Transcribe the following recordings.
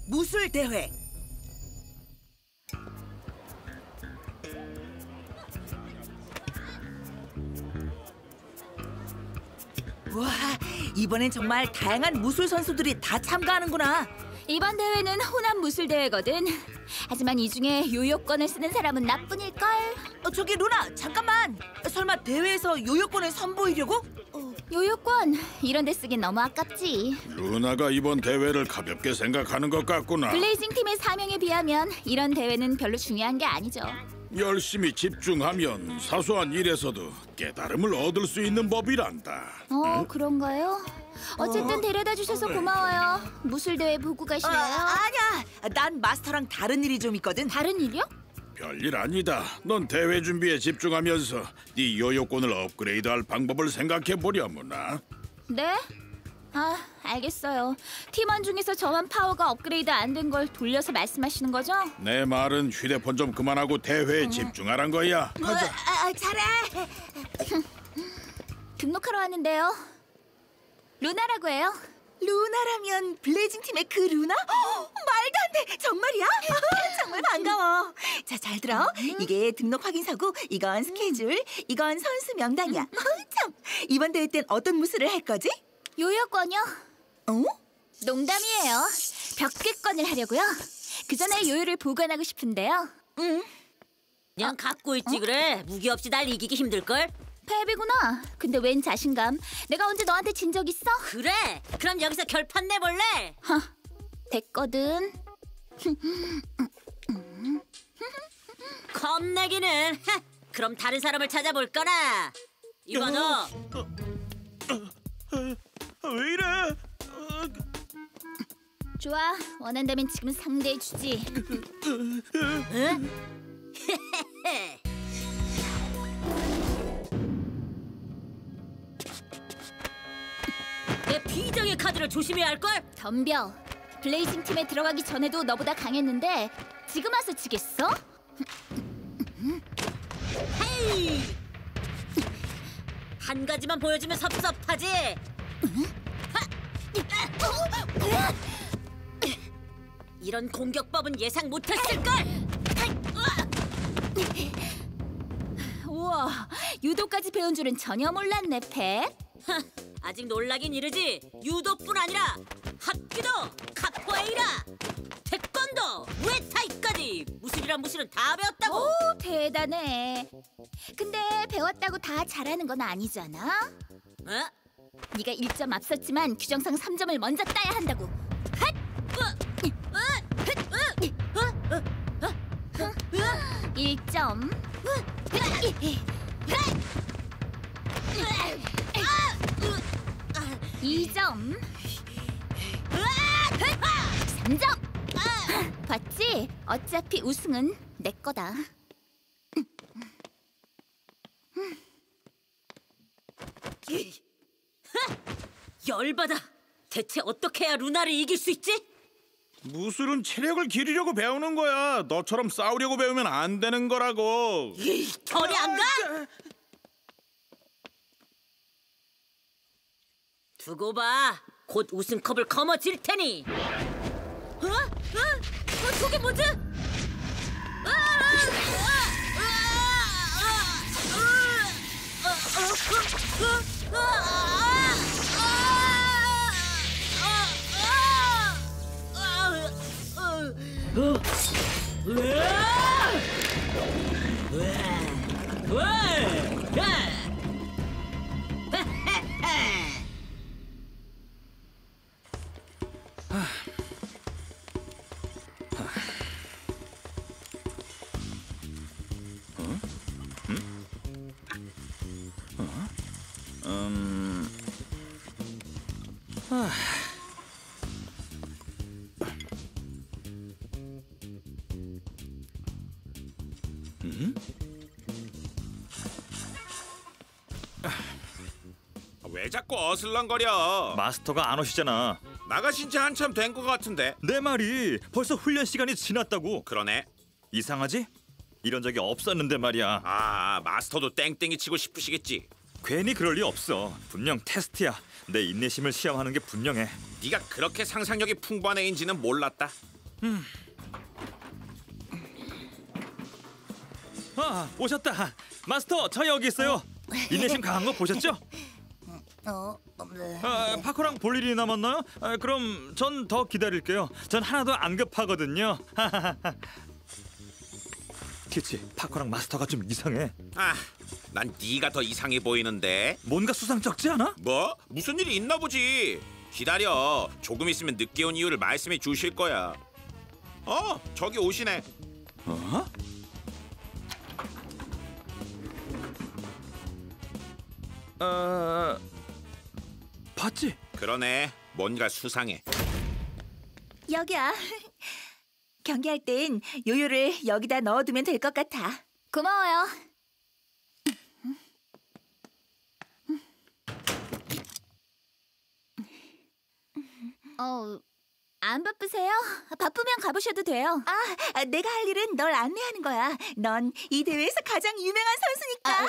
무술 대회. 와, 이번엔 정말 다양한 무술 선수들이 다 참가하는구나. 이번 대회는 호남 무술 대회거든. 하지만 이 중에 요요권을 쓰는 사람은 나뿐일걸. 저기 루나, 잠깐만. 설마 대회에서 요요권을 선보이려고? 요요권 이런 데 쓰긴 너무 아깝지. 루나가 이번 대회를 가볍게 생각하는 것 같구나. 블레이징 팀의 사명에 비하면 이런 대회는 별로 중요한 게 아니죠. 열심히 집중하면 사소한 일에서도 깨달음을 얻을 수 있는 법이란다. 그런가요? 어쨌든 데려다 주셔서 고마워요. 무술 대회 보고 가실래요? 아니야, 난 마스터랑 다른 일이 좀 있거든. 다른 일이요? 별일 아니다. 넌 대회 준비에 집중하면서 네 요요권을 업그레이드할 방법을 생각해 보려무나. 네? 알겠어요. 팀원 중에서 저만 파워가 업그레이드 안 된 걸 돌려서 말씀하시는 거죠? 내 말은 휴대폰 좀 그만하고 대회에 집중하란 거야. 가자. 잘해. 등록하러 왔는데요. 루나라고 해요. 루나라면 블레이징 팀의 그 루나? 말도 안 돼. 정말이야? 정말 반가워. 자, 잘 들어. 이게 등록 확인서고, 이건 스케줄, 이건 선수 명단이야. 참. 이번 대회 땐 어떤 무술을 할 거지? 요요권이요. 농담이에요. 벽계권을 하려고요. 그 전에 요요를 보관하고 싶은데요. 그냥 갖고 있지 그래. 무기 없이 날 이기기 힘들걸? 패배구나. 근데 웬 자신감? 내가 언제 너한테 진 적 있어? 그래. 그럼 여기서 결판 내볼래? 됐거든. 겁내기는. 그럼 다른 사람을 찾아볼거나. 이봐 너. 왜 이래? 좋아. 원한다면 지금 상대해주지. 내 비정의 카드를 조심해야 할걸? 덤벼. 블레이징 팀에 들어가기 전에도 너보다 강했는데 지금 와서 지겠어? 헤이! 한 가지만 보여주면 섭섭하지? 이런 공격법은 예상 못했을걸? 우와, 유도까지 배운 줄은 전혀 몰랐네, 팩. 아직 놀라긴 이르지. 유도뿐 아니라 합기도, 카포에이라, 태권도, 무에타이까지 무술이란 무술은 다 배웠다고. 오, 대단해. 근데 배웠다고 다 잘하는 건 아니잖아. 네가 1점 앞섰지만 규정상 3점을 먼저 따야 한다고. 1점. 2점. 3점. 봤지? 어차피 우승은 내 거다. 열받아. 대체 어떻게 해야 루나를 이길 수 있지? 무술은 체력을 기르려고 배우는 거야. 너처럼 싸우려고 배우면 안 되는 거라고. 저리 안 가? 두고 봐. 곧 우승컵을 거머쥘 테니. 저게 뭐지? 왜 자꾸 어슬렁거려? 마스터가 안 오시잖아. 나가신 지 한참 된 것 같은데. 내 말이 벌써 훈련 시간이 지났다고. 그러네. 이상하지? 이런 적이 없었는데 말이야. 마스터도 땡땡이 치고 싶으시겠지. 괜히 그럴 리 없어. 분명 테스트야. 내 인내심을 시험하는 게 분명해. 네가 그렇게 상상력이 풍부한 애인지는 몰랐다. 오셨다. 마스터, 저 여기 있어요. 인내심 강한 거 보셨죠? 네. 파커랑 볼 일이 남았나요? 그럼 전 더 기다릴게요. 전 하나도 안 급하거든요. 키치, 파커랑 마스터가 좀 이상해. 난 네가 더 이상해 보이는데. 뭔가 수상쩍지 않아? 뭐? 무슨 일이 있나 보지. 기다려. 조금 있으면 늦게 온 이유를 말씀해 주실 거야. 저기 오시네. 봤지? 그러네. 뭔가 수상해. 여기야. 경기할 땐 요요를 여기다 넣어두면 될 것 같아. 고마워요. 안 바쁘세요? 바쁘면 가보셔도 돼요. 내가 할 일은 널 안내하는 거야. 넌 이 대회에서 가장 유명한 선수니까.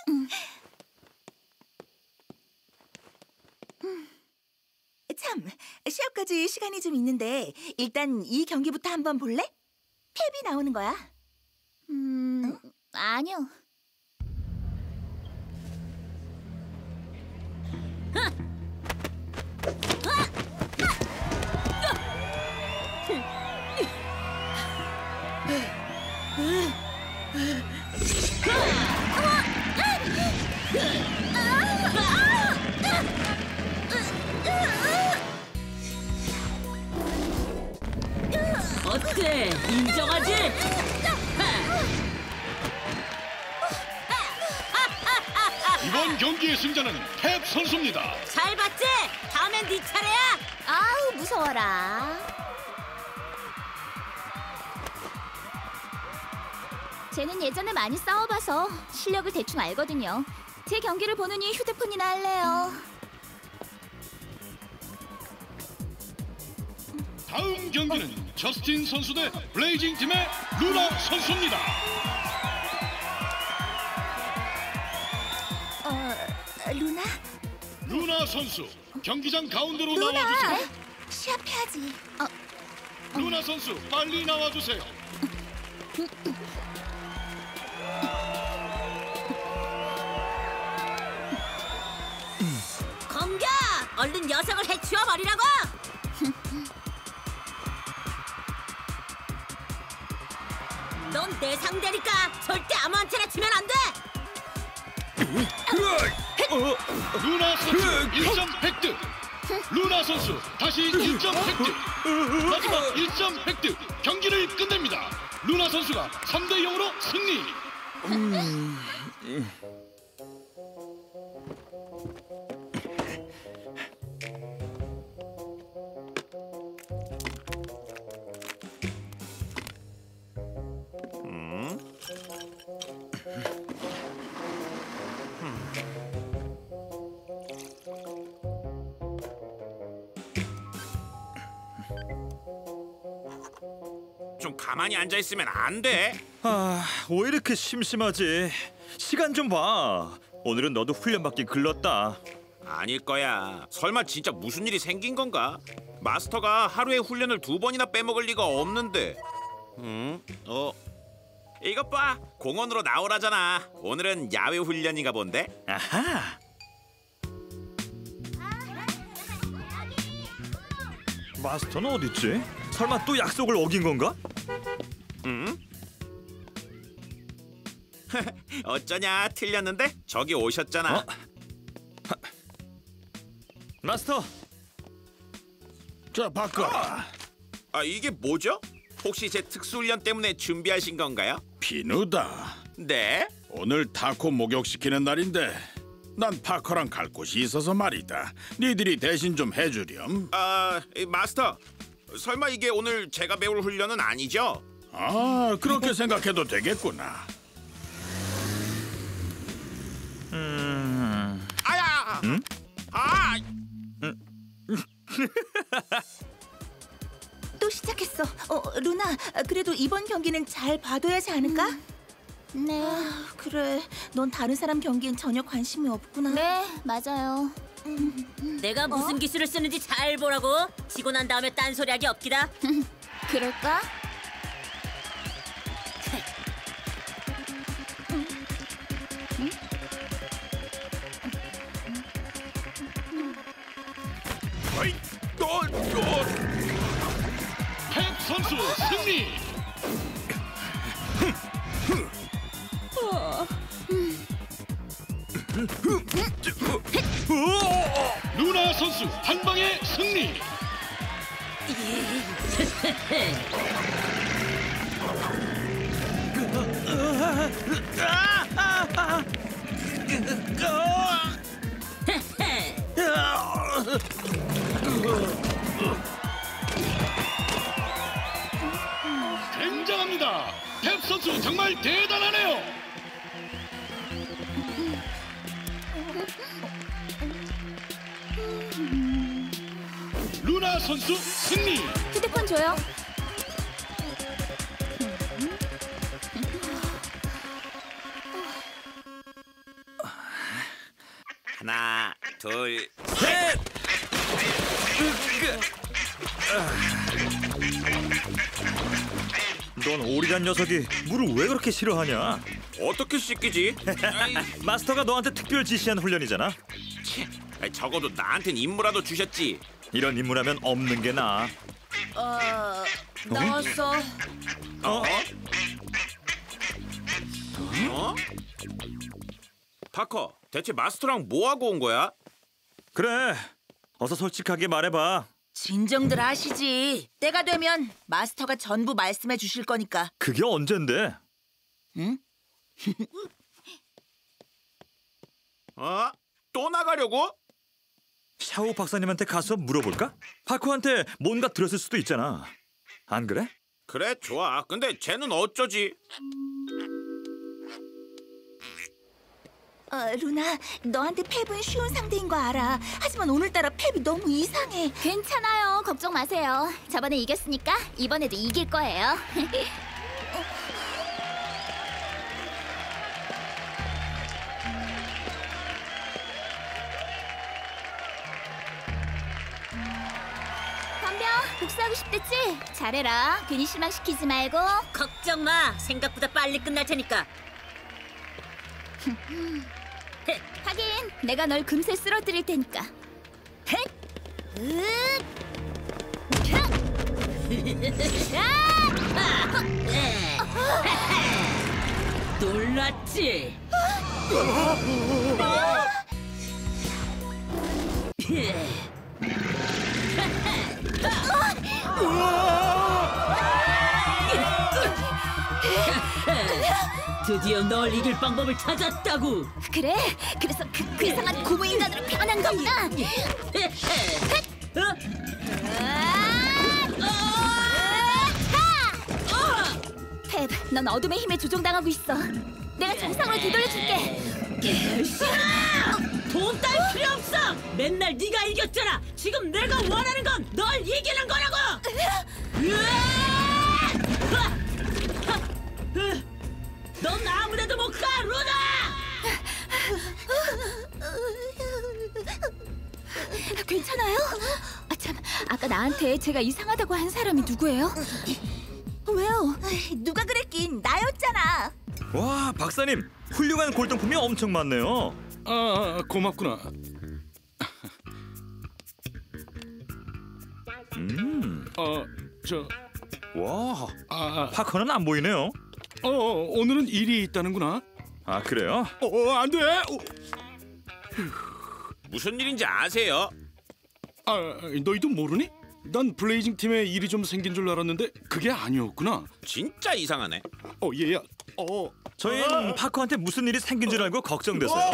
참, 시합까지 시간이 좀 있는데 일단 이 경기부터 한번 볼래? 탭이 나오는 거야. 아니요. 어때? 인정하지? 이번 경기의 승자는 탭 선수입니다. 잘 봤지? 다음엔 네 차례야. 아우, 무서워라. 쟤는 예전에 많이 싸워봐서 실력을 대충 알거든요. 제 경기를 보느니 휴대폰이나 할래요. 다음 경기는 저스틴 선수 대 블레이징 팀의 루나 선수입니다. 루나? 루나 선수, 경기장 가운데로 루나! 나와주세요. 시합해야지. 루나 선수, 빨리 나와주세요. 검겨! 얼른 녀석을 해치워버리라고! 넌 내 상대니까 절대 아무한테나 치면 안 돼! 루나 선수 1점 획득. 루나 선수 다시 1점 획득. 마지막 1점 획득. 경기를 끝냅니다. 루나 선수가 3대 0으로 승리. 좀 가만히 앉아 있으면 안 돼. 왜 이렇게 심심하지? 시간 좀 봐. 오늘은 너도 훈련받기 글렀다. 아닐 거야. 설마 진짜 무슨 일이 생긴 건가? 마스터가 하루에 훈련을 2번이나 빼먹을 리가 없는데. 이것 봐. 공원으로 나오라잖아. 오늘은 야외 훈련인가 본데. 아하. 마스터는 어딨지? 설마 또 약속을 어긴 건가? 어쩌냐, 틀렸는데? 저기 오셨잖아. 마스터. 자, 바꿔. 이게 뭐죠? 혹시 제 특수훈련 때문에 준비하신 건가요? 비누다. 네? 오늘 타코 목욕시키는 날인데 난 파커랑 갈 곳이 있어서 말이다. 니들이 대신 좀 해주렴. 마스터, 설마 이게 오늘 제가 배울 훈련은 아니죠? 그렇게 생각해도 되겠구나. 아야! 또 시작했어. 루나, 그래도 이번 경기는 잘 봐둬야 하지 않을까? 네. 그래, 넌 다른 사람 경기엔 전혀 관심이 없구나. 네, 맞아요. 내가 무슨 기술을 쓰는지 잘 보라고. 지고 난 다음에 딴소리하기 없기다. 그럴까? 어이, 펩 선수 승리. 루나 선수 한 방에 승리. 굉장합니다. 펩 선수 정말 대단하네요. 루나 선수 승리. 휴대폰 줘요. 하나, 둘, 셋! 넌 오리란 녀석이 물을 왜 그렇게 싫어하냐? 어떻게 씻기지? 마스터가 너한테 특별 지시한 훈련이잖아. 아이, 적어도 나한텐 임무라도 주셨지. 이런 임무라면 없는 게 나아. 나왔어. 어? 어? 파커, 대체 마스터랑 뭐 하고 온 거야? 그래, 어서 솔직하게 말해봐. 진정들 하시지. 때가 되면 마스터가 전부 말씀해 주실 거니까. 그게 언젠데? 응? 어? 또 나가려고? 샤오 박사님한테 가서 물어볼까? 파코한테 뭔가 들었을 수도 있잖아. 안 그래? 그래, 좋아. 근데 쟤는 어쩌지? 루나, 너한테 펩은 쉬운 상대인 거 알아. 하지만 오늘따라 펩이 너무 이상해. 괜찮아요. 걱정 마세요. 저번에 이겼으니까 이번에도 이길 거예요. 덤벼. 복수하고 싶댔지? 잘해라. 괜히 실망시키지 말고. 걱정 마. 생각보다 빨리 끝날 테니까. 하긴 내가 널 금세 쓰러뜨릴 테니까. 헷! 으악! 놀랐지? 드디어 널 이길 방법을 찾았다고. 그래? 그래서 그 이상한 고무 인간으로 변한 거구나. 펩, 넌 어둠의 힘에 조종당하고 있어. 내가 정상으로 되돌려줄게. 돈 딸 필요 없어. 맨날 네가 이겼잖아. 지금 내가 원하는 건 널 이기는 거라고. 넌 아무데도 못 가, 루나! 괜찮아요? 아, 참, 아까 나한테 제가 이상하다고 한 사람이 누구예요? 왜요? 누가 그랬긴 나였잖아. 와, 박사님, 훌륭한 골동품이 엄청 많네요. 고맙구나. 와, 파커는 안 보이네요. 오늘은 일이 있다는구나. 아, 그래요? 안 돼. 무슨 일인지 아세요? 너희도 모르니? 난 블레이징 팀에 일이 좀 생긴 줄 알았는데 그게 아니었구나. 진짜 이상하네. 얘야. 저희는 파커한테 무슨 일이 생긴 줄 알고 걱정돼서요.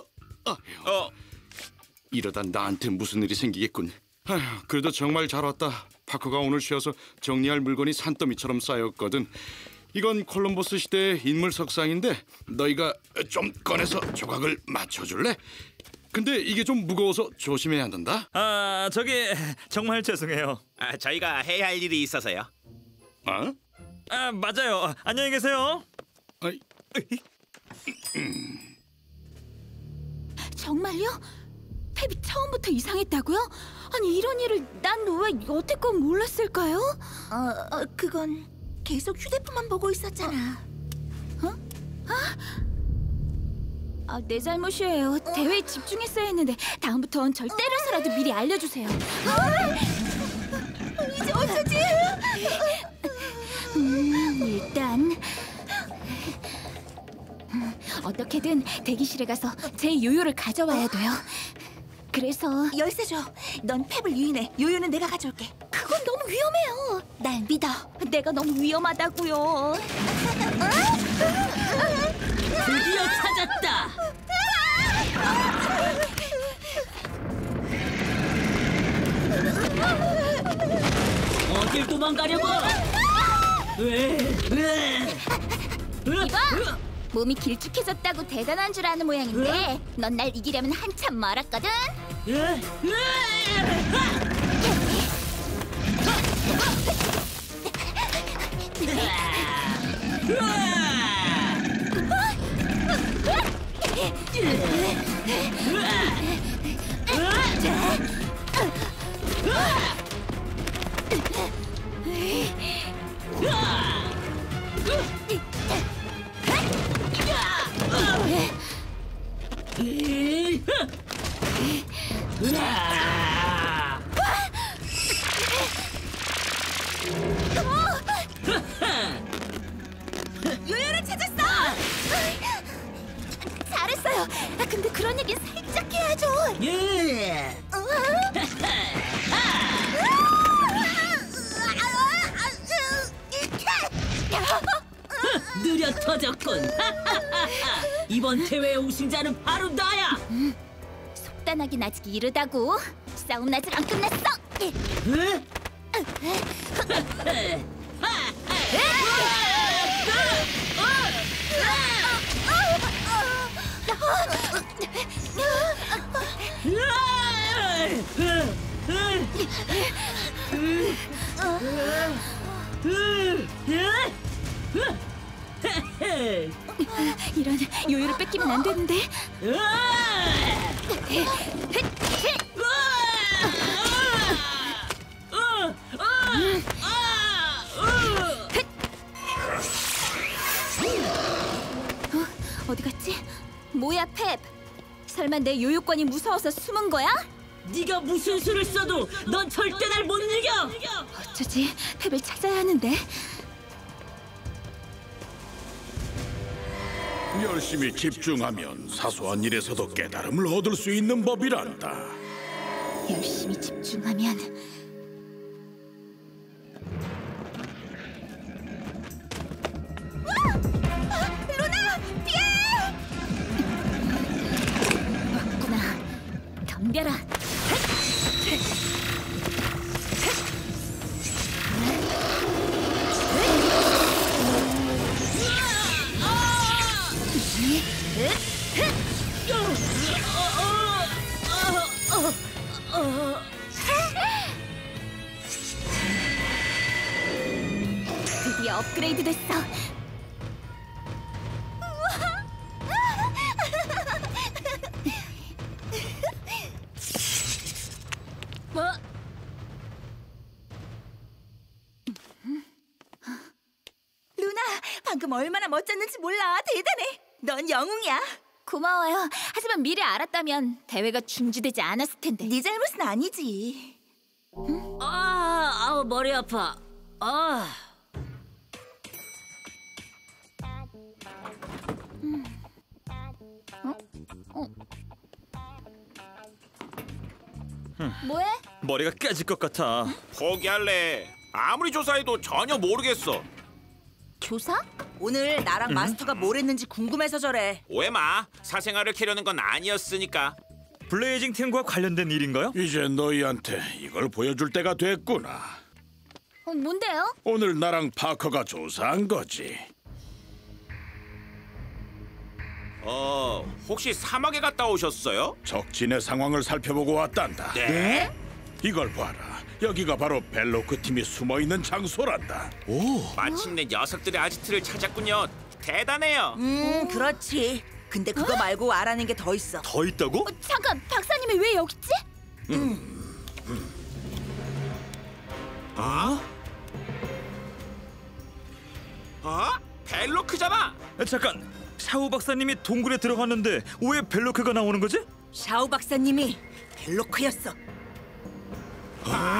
이러다 나한테 무슨 일이 생기겠군. 아휴, 그래도 정말 잘 왔다. 파커가 오늘 쉬어서 정리할 물건이 산더미처럼 쌓였거든. 이건 콜럼버스 시대의 인물 석상인데 너희가 좀 꺼내서 조각을 맞춰줄래? 근데 이게 좀 무거워서 조심해야 한단다. 아, 저기 정말 죄송해요. 저희가 해야 할 일이 있어서요. 어? 아, 맞아요. 안녕히 계세요. 아이, 정말요? 펩이 처음부터 이상했다고요? 아니 이런 일을 난 왜 여태껏 몰랐을까요? 그건 계속 휴대폰만 보고 있었잖아. 내 잘못이에요. 대회에 집중했어야 했는데 다음부턴 절 때려서라도 미리 알려주세요. 이제 어쩌지? 일단 어떻게든 대기실에 가서 제 요요를 가져와야 돼요. 그래서 열쇠 줘. 넌 펩을 유인해. 요요는 내가 가져올게. 그건 너무 위험해요. 날 믿어. 내가 너무 위험하다고요. 드디어 찾았다. 어딜 도망가려고? 이봐! 몸이 길쭉해졌다고 대단한 줄 아는 모양인데 넌 날 이기려면 한참 멀었거든? 요요를 찾았어. 잘했어요. 근데 그런 얘기 살짝 해야죠. 느려 터졌군. 이번 대회 우승자는 바로 나야. 속단하긴 아직 이르다고. 싸움 아직 안 끝났어. 이런 요요를 뺏기면 안 되는데. 어디 갔지? 뭐야 펩? 설마 내 요요권이 무서워서 숨은 거야? 네가 무슨 수를 써도 넌 절대 날 못 이겨. 어쩌지? 펩을 찾아야 하는데. 열심히 집중하면 사소한 일에서도 깨달음을 얻을 수 있는 법이란다. 열심히 집중하면 루나, 피해! 왔구나. 덤벼라. 드디어 업그레이드 됐어. 뭐? 루나, 방금 얼마나 멋졌는지 몰라. 대단해. 넌 영웅이야. 고마워요. 하지만 미리 알았다면 대회가 중지되지 않았을 텐데. 네 잘못은 아니지. 머리 아파. 뭐해? 머리가 깨질 것 같아. 포기할래. 아무리 조사해도 전혀 모르겠어. 조사? 오늘 나랑 마스터가 뭘 했는지 궁금해서 저래. 오해 마. 사생활을 캐려는 건 아니었으니까. 블레이징 팀과 관련된 일인가요? 이제 너희한테 이걸 보여줄 때가 됐구나. 뭔데요? 오늘 나랑 파커가 조사한 거지. 혹시 사막에 갔다 오셨어요? 적진의 상황을 살펴보고 왔단다. 네? 이걸 봐라. 여기가 바로 벨로크 팀이 숨어있는 장소란다. 마침내 녀석들의 아지트를 찾았군요. 대단해요. 그렇지. 근데 그거 말고 알아낸 게 더 있어. 더 있다고? 잠깐, 박사님이 왜 여기 있지? 벨로크잖아. 잠깐, 샤오 박사님이 동굴에 들어갔는데 왜 벨로크가 나오는 거지? 샤오 박사님이 벨로크였어. 아?